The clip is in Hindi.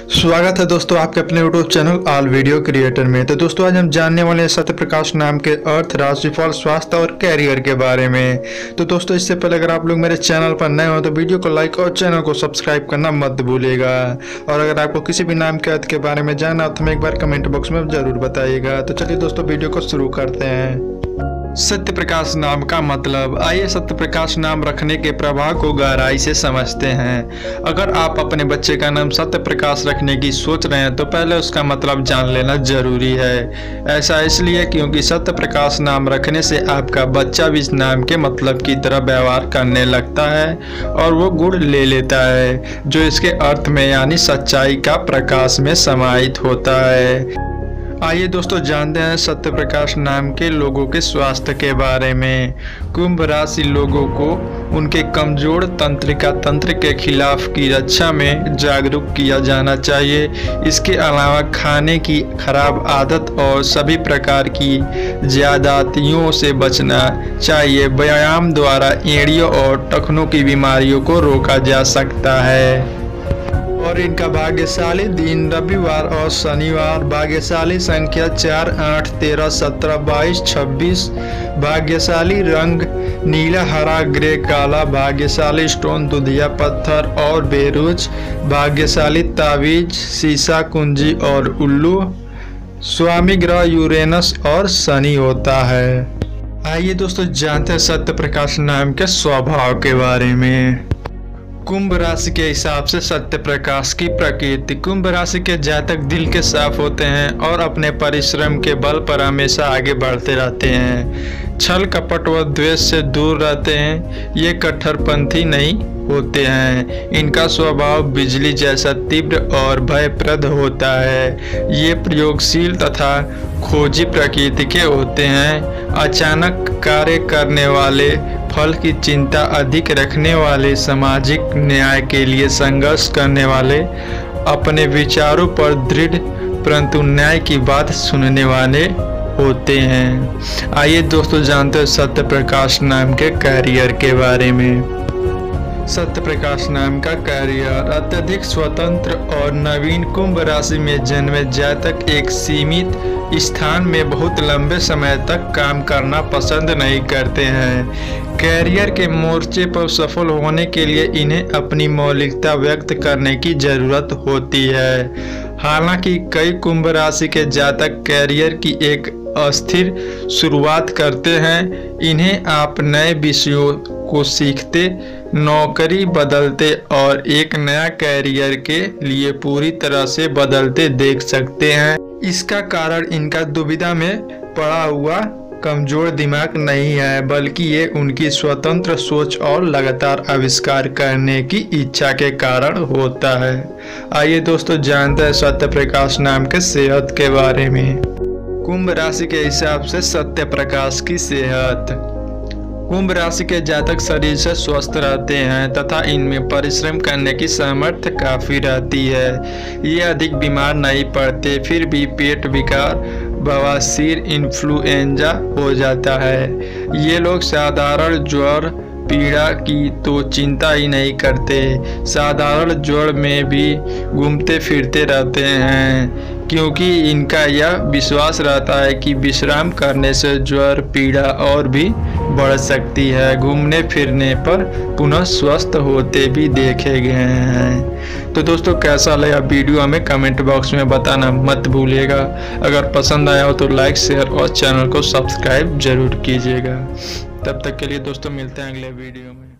स्वागत है दोस्तों आपके अपने YouTube channel all video creator में। तो दोस्तों आज हम जानने वाले हैं सत्य प्रकाश नाम के अर्थ, राशिफल, स्वास्थ्य और कैरियर के बारे में। तो दोस्तों इससे पहले अगर आप लोग मेरे चैनल पर नए हो तो वीडियो को लाइक और चैनल को सब्सक्राइब करना मत भूलिएगा। और अगर आपको किसी भी नाम के अर्थ के बारे में जानना हो तो हमें एक बार कमेंट बॉक्स में जरूर बताइएगा। तो चलिए दोस्तों वीडियो को शुरू करते हैं। सत्य प्रकाश नाम का मतलब, आइए सत्य प्रकाश नाम रखने के प्रभाव को गहराई से समझते हैं। अगर आप अपने बच्चे का नाम सत्य प्रकाश रखने की सोच रहे हैं तो पहले उसका मतलब जान लेना जरूरी है। ऐसा इसलिए क्योंकि सत्य प्रकाश नाम रखने से आपका बच्चा भी इस नाम के मतलब की तरह व्यवहार करने लगता है और वो गुण ले लेता है जो इसके अर्थ में यानी सच्चाई का प्रकाश में समाहित होता है। आइए दोस्तों जानते हैं सत्य प्रकाश नाम के लोगों के स्वास्थ्य के बारे में। कुंभ राशि लोगों को उनके कमजोर तंत्रिका तंत्र के खिलाफ की रक्षा में जागरूक किया जाना चाहिए। इसके अलावा खाने की खराब आदत और सभी प्रकार की ज्यादतियों से बचना चाहिए। व्यायाम द्वारा एड़ियों और टखनों की बीमारियों को रोका जा सकता है। और इनका भाग्यशाली दिन रविवार और शनिवार। भाग्यशाली संख्या 4, 8, 13, 17, 22, 26। भाग्यशाली रंग नीला, हरा, ग्रे, काला। भाग्यशाली स्टोन दुधिया पत्थर और बेरुज। भाग्यशाली तावीज शीशा, कुंजी और उल्लू। स्वामी ग्रह यूरेनस और शनि होता है। आइए दोस्तों जानते हैं सत्य प्रकाश नाम के स्वभाव के बारे में। कुंभ राशि के हिसाब से सत्य प्रकाश की प्रकृति। कुंभ राशि के जातक दिल के साफ होते हैं और अपने परिश्रम के बल पर हमेशा आगे बढ़ते रहते हैं। छल कपट व द्वेष से दूर रहते हैं। ये कट्टरपंथी नहीं होते हैं। इनका स्वभाव बिजली जैसा तीव्र और भयप्रद होता है। ये प्रयोगशील तथा खोजी प्रकृति के होते हैं। अचानक कार्य करने वाले, फल की चिंता अधिक रखने वाले, सामाजिक न्याय के लिए संघर्ष करने वाले, अपने विचारों पर दृढ़ परंतु न्याय की बात सुनने वाले होते हैं। आइए दोस्तों जानते हैं सत्य प्रकाश नाम के कैरियर के बारे में। सत्य प्रकाश नाम का कैरियर अत्यधिक स्वतंत्र और नवीन। कुंभ राशि में जन्मे जातक एक सीमित स्थान में बहुत लंबे समय तक काम करना पसंद नहीं करते हैं। कैरियर के मोर्चे पर सफल होने के लिए इन्हें अपनी मौलिकता व्यक्त करने की जरूरत होती है। हालांकि कई कुंभ राशि के जातक कैरियर की एक अस्थिर शुरुआत करते हैं। इन्हें आप नए विषयों को सीखते, नौकरी बदलते और एक नया कैरियर के लिए पूरी तरह से बदलते देख सकते हैं। इसका कारण इनका दुविधा में पड़ा हुआ कमजोर दिमाग नहीं है, बल्कि ये उनकी स्वतंत्र सोच और लगातार आविष्कार करने की इच्छा के कारण होता है। आइए दोस्तों जानते हैं सत्य प्रकाश नाम के सेहत के बारे में। कुंभ राशि के हिसाब से सत्य प्रकाश की सेहत। कुंभ राशि के जातक शरीर से स्वस्थ रहते हैं तथा इनमें परिश्रम करने की सामर्थ्य काफी रहती है। ये अधिक बीमार नहीं पड़ते, फिर भी पेट विकार, बवासीर, इन्फ्लुएंजा हो जाता है। ये लोग साधारण ज्वर पीड़ा की तो चिंता ही नहीं करते। साधारण ज्वर में भी घूमते फिरते रहते हैं क्योंकि इनका यह विश्वास रहता है कि विश्राम करने से ज्वर पीड़ा और भी बढ़ सकती है। घूमने फिरने पर पुनः स्वस्थ होते भी देखे गए हैं। तो दोस्तों कैसा लगा वीडियो हमें कमेंट बॉक्स में बताना मत भूलिएगा। अगर पसंद आया हो तो लाइक, शेयर और चैनल को सब्सक्राइब जरूर कीजिएगा। तब तक के लिए दोस्तों मिलते हैं अगले वीडियो में।